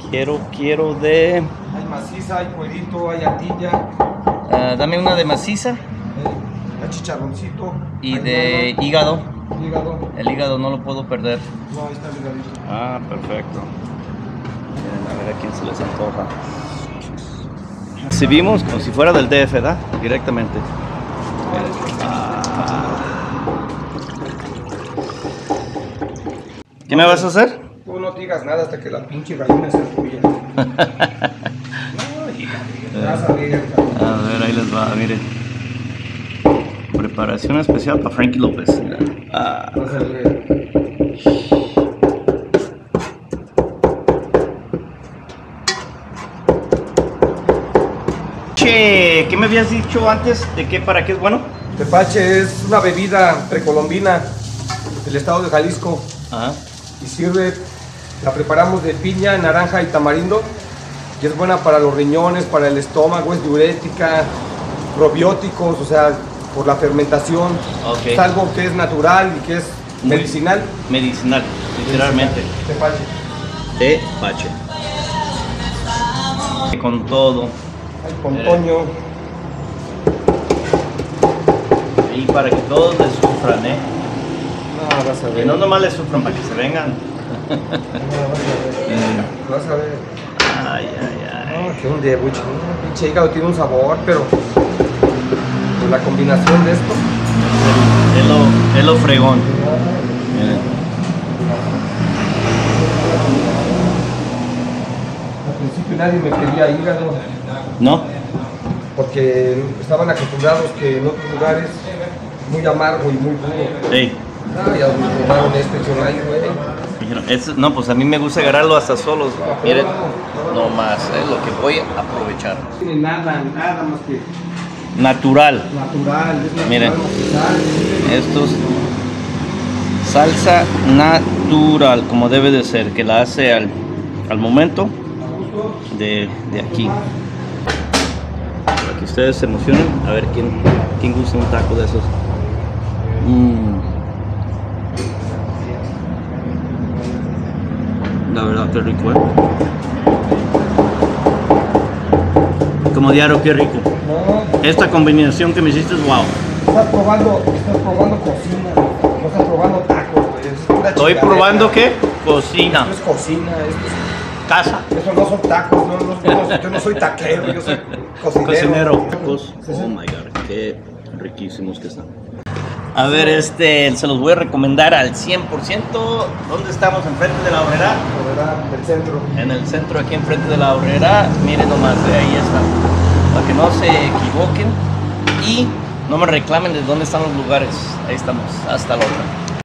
Quiero de... Hay maciza, hay cuerito, hay atilla. Dame una de maciza. Hay chicharroncito. Y hay de nada. hígado. Hígado. El hígado no lo puedo perder. No, ahí está el hígadito. Ah, perfecto. Miren, a ver a quién se les antoja. Recibimos como si fuera del DF, ¿verdad? Directamente. ¿Qué me vas a hacer? Tú no digas nada hasta que la pinche gallina sea tuya. No, hija, vas a ver. A ver, ahí les va, miren. Preparación especial para Frankie López. Vas a ver. Che, ¿qué me habías dicho antes de qué para qué es bueno? Tepache es una bebida precolombina del estado de Jalisco Ajá. y sirve, la preparamos de piña, naranja y tamarindo y es buena para los riñones, para el estómago, es diurética, probióticos, o sea, por la fermentación. Okay. Es algo que es natural y que es medicinal. Medicinal, literalmente. Tepache. Tepache. Con todo. Hay con Toño. Y para que todos les sufran, ¿eh? No, vas a Que ver. no nomás les sufran, para que se vengan. No, vas a ver. Ay, ay, ay. No, que un debuche. Un pinche hígado tiene un sabor, pero con la combinación de esto. Es lo fregón. Miren. Al principio nadie me pedía hígado ¿No? porque estaban acostumbrados que en otros lugares muy amargo y muy duro. Ey. Ah, ya probaron este, yo ay, güey. Dijeron, no, pues a mí me gusta agarrarlo hasta solos. Miren, no más, es lo que voy a aprovechar. No tiene nada más que Natural. natural. Es natural. Miren. Natural. Esto es salsa natural, como debe de ser, que la hace al momento de aquí. Para que ustedes se emocionen, a ver quién gusta un taco de esos. La verdad, qué rico, ¿eh? Como diario, qué rico. No, Esta combinación que me hiciste es wow. estás probando cocina, no estás probando tacos, güey. Es una Estoy chingadera. probando qué? Cocina. Esto es cocina, esto es... Casa. Eso no son tacos, yo no soy taquero, yo soy cocinero. Tacos. Oh my god, qué riquísimos que están. A ver, se los voy a recomendar al 100%. ¿Dónde estamos? Enfrente de la Horrera. Del centro. En el centro, aquí enfrente de la Horrera. Miren nomás, ahí está. Para que no se equivoquen y no me reclamen de dónde están los lugares. Ahí estamos. Hasta la otra.